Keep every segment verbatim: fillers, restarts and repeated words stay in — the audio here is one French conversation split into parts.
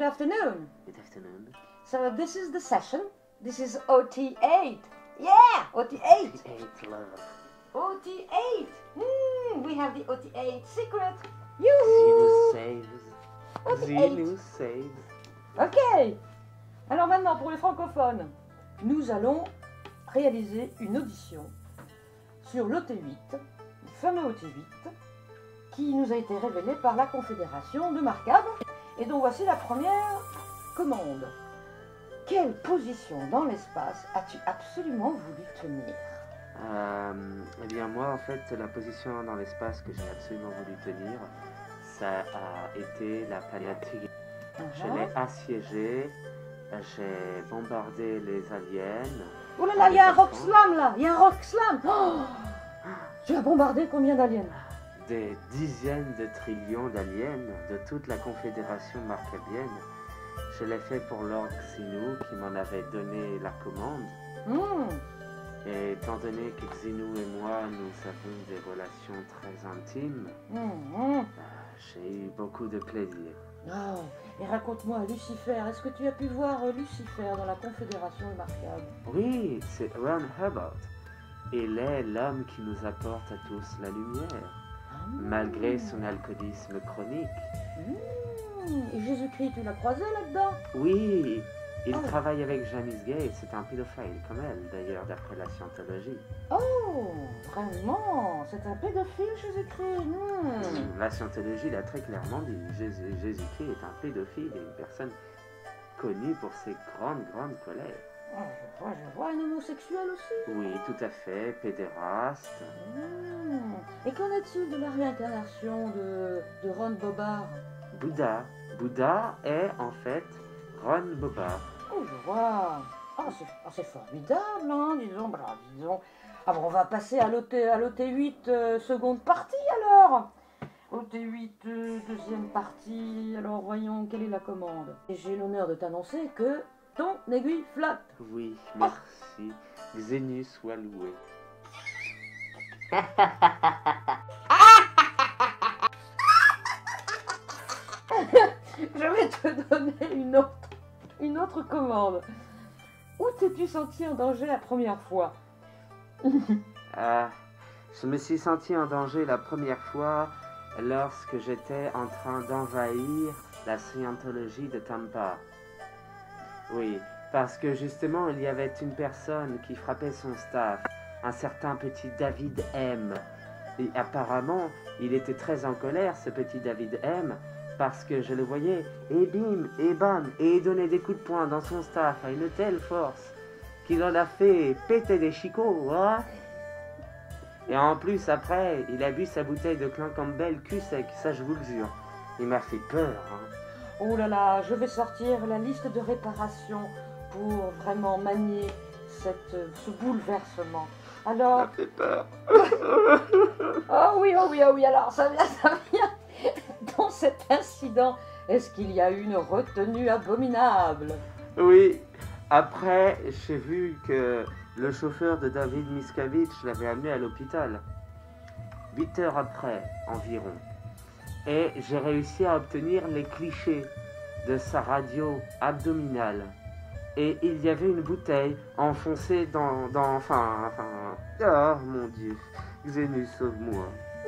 afternoon. Good afternoon. So this is the session. This is O T eight. Yeah, O T eight. Eight love. O T eight. Hmm, we have the O T eight secret. Xenu Youhou. saves. O T Xenu eight. saves. Ok. Alors maintenant, pour les francophones, nous allons réaliser une audition sur l'O T huit, le fameux O T huit, qui nous a été révélé par la Confédération de Marcab. Et donc voici la première commande. Quelle position dans l'espace as-tu absolument voulu tenir? Euh, eh bien moi en fait la position dans l'espace que j'ai absolument voulu tenir, ça a été la planète Tigre. Je l'ai assiégée, j'ai bombardé les aliens. Oh là là, il y a un rock slam là, il y a un rock slam. Oh, tu as bombardé combien d'aliens? Des dizaines de trillions d'aliens de toute la confédération marcabienne. Je l'ai fait pour Lord Xenu qui m'en avait donné la commande. Mmh. Et étant donné que Xenu et moi, nous avons des relations très intimes, Mmh. Mmh. euh, j'ai eu beaucoup de plaisir. Oh, et raconte-moi, Lucifer, est-ce que tu as pu voir euh, Lucifer dans la Confédération de Marcab? Oui, c'est Ron Hubbard. Il est l'homme qui nous apporte à tous la lumière, Mmh. malgré son alcoolisme chronique. Mmh. Et Jésus-Christ, tu l'as croisé là-dedans? Oui, il Oh. travaille avec Janice Gay, c'est un pédophile comme elle, d'ailleurs, d'après la scientologie. Oh, vraiment? C'est un pédophile, Jésus-Christ? Mmh. La scientologie l'a très clairement dit. Jésus- Jésus-Christ est un pédophile et une personne connue pour ses grandes, grandes colères. Oh, je vois, je vois, un homosexuel aussi? Oui, tout à fait, pédéraste. Mmh. Et qu'en est-il de la réincarnation de, de Ron Bobard? Bouddha. Bouddha est en fait Ron Bobard. Oh, je vois. Ah, c'est ah, c'est formidable, hein, disons. Bah, disons. Ah bon, on va passer à l'O T huit, euh, seconde partie, alors. O T huit, euh, deuxième partie. Alors, voyons, quelle est la commande? Et j'ai l'honneur de t'annoncer que ton aiguille flotte. Oui, merci. Xenu soit loué. Je vais te donner une autre, une autre commande. Où t'es-tu senti en danger la première fois? Ah, je me suis senti en danger la première fois lorsque j'étais en train d'envahir la scientologie de Tampa. Oui, parce que justement, il y avait une personne qui frappait son staff, un certain petit David M. Et apparemment, il était très en colère, ce petit David M, parce que je le voyais, et bim, et bam, et il donnait des coups de poing dans son staff à une telle force qu'il en a fait péter des chicots, hein. Et en plus, après, il a bu sa bouteille de Clan Campbell cul sec, ça je vous le jure. Il m'a fait peur, hein. Oh là là, je vais sortir la liste de réparation pour vraiment manier cette, ce bouleversement. Alors... Ça fait peur. Oh oui, oh oui, oh oui, alors ça vient, ça vient. Dans cet incident, est-ce qu'il y a eu une retenue abominable? Oui, après, j'ai vu que le chauffeur de David Miscavige l'avait amené à l'hôpital. Huit heures après, environ. Et j'ai réussi à obtenir les clichés de sa radio abdominale. Et il y avait une bouteille enfoncée dans... dans enfin, enfin... Oh mon Dieu, Xenu, sauve-moi.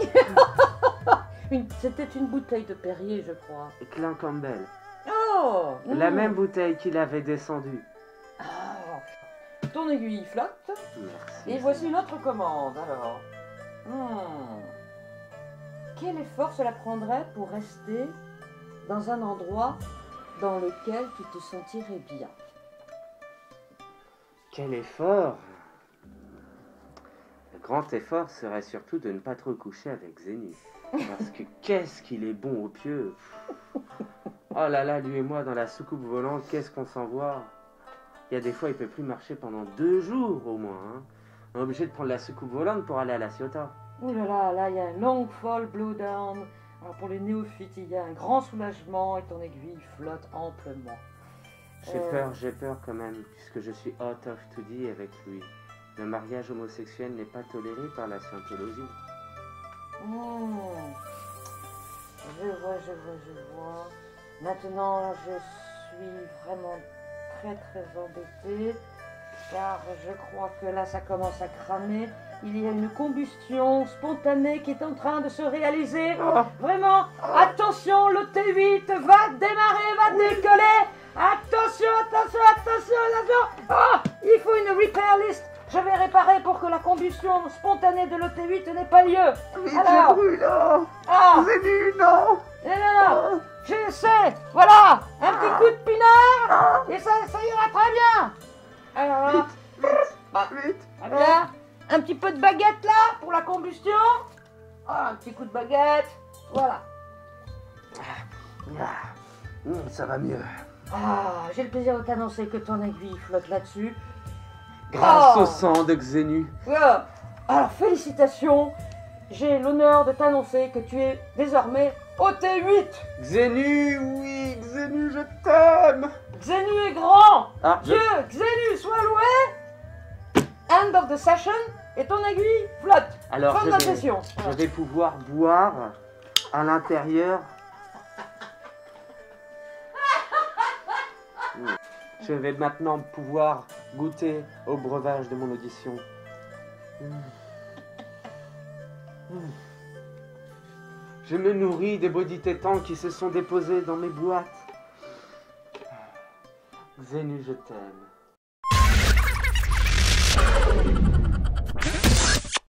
Une- C'était une bouteille de Perrier, je crois. Et Clan Campbell. Oh La mm. même bouteille qu'il avait descendue. Ah. Ton aiguille flotte. Merci. Et voici une autre commande, alors. Hmm. Quel effort cela prendrait pour rester dans un endroit dans lequel tu te sentirais bien? Quel effort! Le grand effort serait surtout de ne pas trop coucher avec Xenu. Parce que qu'est-ce qu'il est bon au pieu! Oh là là, lui et moi dans la soucoupe volante, qu'est-ce qu'on s'envoie! Il y a des fois, il peut plus marcher pendant deux jours au moins. Hein. On est obligé de prendre la soucoupe volante pour aller à la Ciotat. Ouh là là, là, il y a un long fall blowdown. Alors pour les néophytes, il y a un grand soulagement et ton aiguille flotte amplement. J'ai Euh. peur, j'ai peur quand même, puisque je suis out of to do avec lui. Le mariage homosexuel n'est pas toléré par la scientologie. Hmm. Je vois, je vois, je vois. Maintenant, je suis vraiment très très embêtée, car je crois que là ça commence à cramer. Il y a une combustion spontanée qui est en train de se réaliser. Oh. Vraiment, attention, le T huit va démarrer, va décoller. Attention, attention, attention, attention. Oh, il faut une repair list. Je vais réparer pour que la combustion spontanée de l'E T huit n'ait pas lieu. Vite, Alors, je brûle, non. ah, Zénu, non. non, non, non, j'essaie. Voilà, un petit coup de pinard et ça, ça ira très bien. Alors là, Vite, vite. très bien. Un petit peu de baguette là pour la combustion. Ah, un petit coup de baguette. Voilà. Ah, hum, ça va mieux. Ah, j'ai le plaisir de t'annoncer que ton aiguille flotte là-dessus. Grâce Oh. au sang de Xenu. Voilà. Alors, félicitations. J'ai l'honneur de t'annoncer que tu es désormais au T huit. Xenu, oui, Xenu, je t'aime. Xenu est grand. Ah, je- Dieu, Xenu, sois loué. End of the session. Et ton aiguille flotte. Alors, Fin je de la vais, session. je vais pouvoir boire à l'intérieur. Mm. Je vais maintenant pouvoir goûter au breuvage de mon audition. Mm. Mm. Je me nourris des body tétans qui se sont déposés dans mes boîtes. Xenu, je t'aime.